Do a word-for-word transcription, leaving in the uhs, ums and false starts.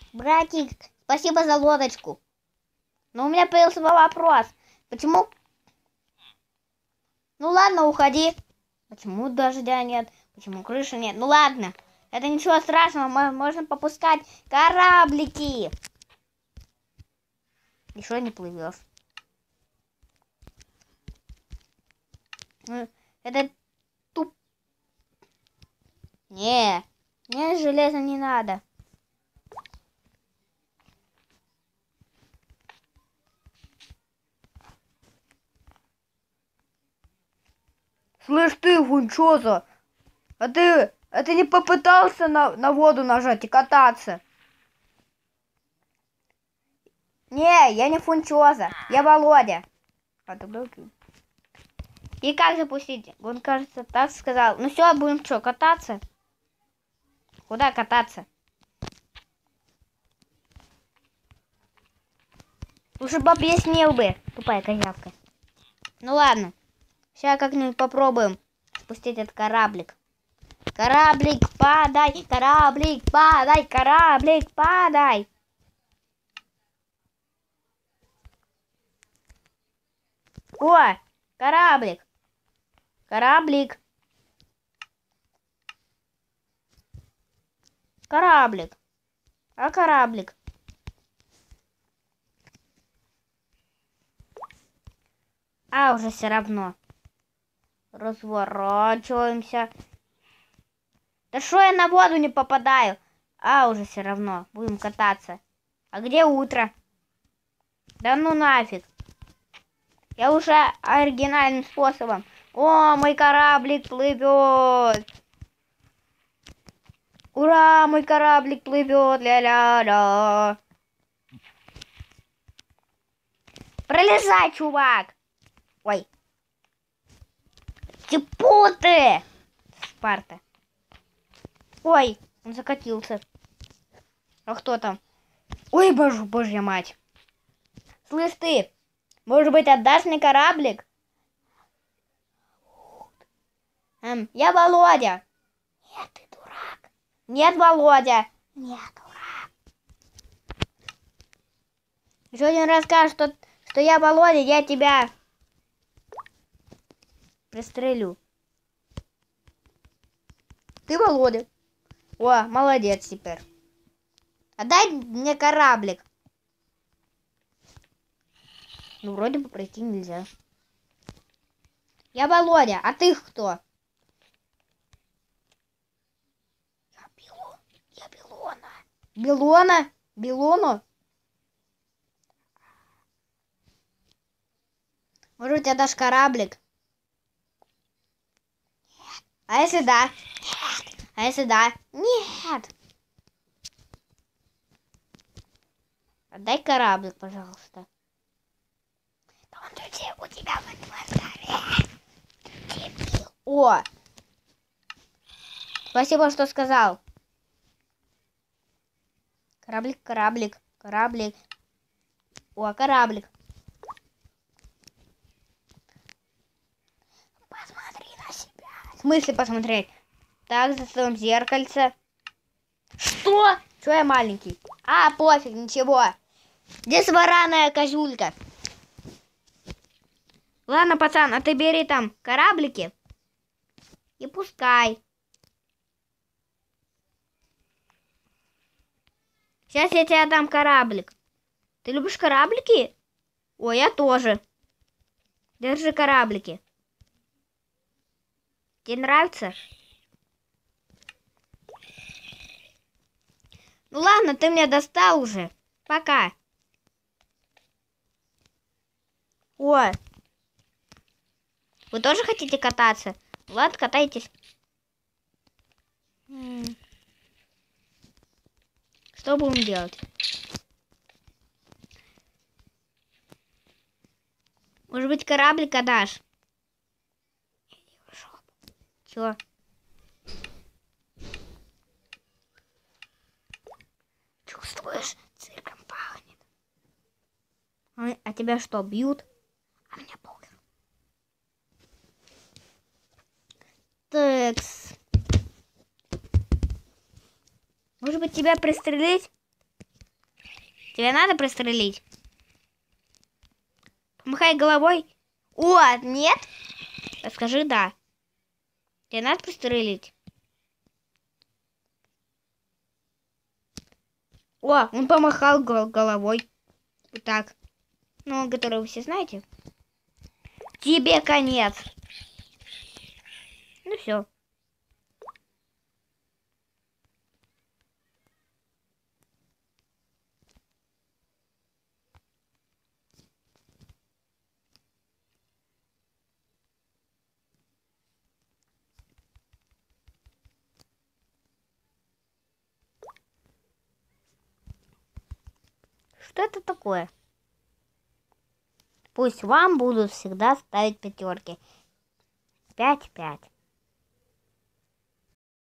Братик, спасибо за лодочку. Но у меня появился вопрос. Почему... Ну ладно, уходи. Почему дождя нет? Почему крыши нет? Ну ладно. Это ничего страшного. Можно попускать кораблики. Еще не плывешь. Это туп... Не, мне железо не надо. Слышь ты, Фунчоза, а ты, а ты не попытался на, на воду нажать и кататься? Не, я не Фунчоза, я Володя. А тогда окей. И как запустить? Он, кажется, так сказал. Ну все, будем что, кататься? Куда кататься? Лучше бы объяснил бы, тупая козявка. Ну ладно. Сейчас как-нибудь попробуем спустить этот кораблик. Кораблик, падай, кораблик, падай, кораблик, падай. О, кораблик. Кораблик. Кораблик. А кораблик? А, уже все равно. Разворачиваемся. Да что я на воду не попадаю? А, уже все равно. Будем кататься. А где утро? Да ну нафиг. Я уже оригинальным способом. О, мой кораблик плывет. Ура, мой кораблик плывет. Ля-ля-ля. Пролезай, чувак. Ой. Типу ты. Спарта. Ой, он закатился. А кто там? Ой, боже, божья мать. Слышь ты, может быть, отдашь мне кораблик? Эм, я Володя. Нет, ты дурак. Нет, Володя. Нет, дурак. Еще один раз скажешь, что, что я Володя, я тебя пристрелю. Ты Володя. О, молодец теперь. Отдай мне кораблик. Ну, вроде бы пройти нельзя. Я Володя, а ты кто? Я Белон. Я Белона. Белона? Белону? Может, у тебя дашь кораблик? Нет. А если да? Нет. А если да? Нет. Отдай кораблик, пожалуйста. Да он у тебя в инвентаре. О! Спасибо, что сказал. Кораблик, кораблик, кораблик. О, кораблик. Посмотри на себя. В смысле посмотреть? Так, за своим зеркальце. Что? Что я маленький? А, пофиг, ничего. Где свараная козюлька? Ладно, пацан, а ты бери там кораблики и пускай. Сейчас я тебе дам кораблик. Ты любишь кораблики? Ой, я тоже. Держи кораблики. Тебе нравится? Ну ладно, ты меня достал уже. Пока. О. Вы тоже хотите кататься? Ладно, катайтесь. Что будем делать? Может быть, кораблик отдашь? Чего? Чувствуешь, цирком пахнет. А, а тебя что, бьют? А меня похер. Такс. Может быть, тебя пристрелить? Тебе надо пристрелить? Помахай головой. О, нет? Скажи да. Тебе надо пристрелить? О, он помахал головой. Вот так. Ну, который вы все знаете. Тебе конец. Ну все. Что это такое? Пусть вам будут всегда ставить пятерки. Пять, пять.